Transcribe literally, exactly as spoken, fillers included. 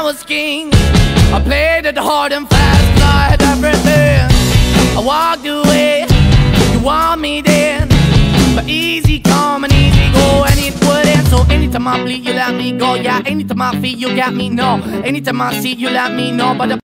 was king. I played it hard and fast, 'cause I had everything. I walked away, you want me then, but easy come and easy go, and it wouldn't. So anytime I bleed, you let me go. Yeah, anytime I feel, you got me, no. Anytime I see, you let me know. But the